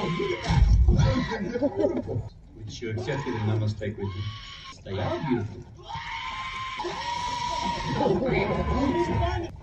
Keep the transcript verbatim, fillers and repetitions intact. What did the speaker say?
Which you accepted and I must take with you. Stay out, beautiful.